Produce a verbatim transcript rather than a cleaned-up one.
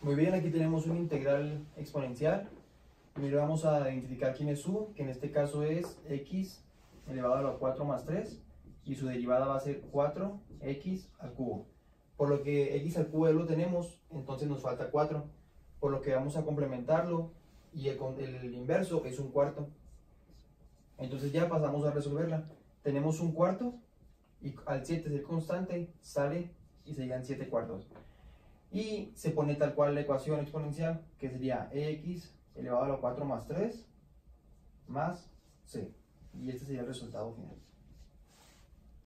Muy bien, aquí tenemos una integral exponencial. Primero vamos a identificar quién es su, que en este caso es x elevado a la cuatro más tres, y su derivada va a ser cuatro x al cubo. Por lo que x al cubo ya lo tenemos, entonces nos falta cuatro. Por lo que vamos a complementarlo, y el, el inverso es un cuarto. Entonces ya pasamos a resolverla. Tenemos un cuarto, y al siete ser constante, sale y serían siete cuartos. Y se pone tal cual la ecuación exponencial, que sería x elevado a la cuatro más tres más c. Y este sería el resultado final.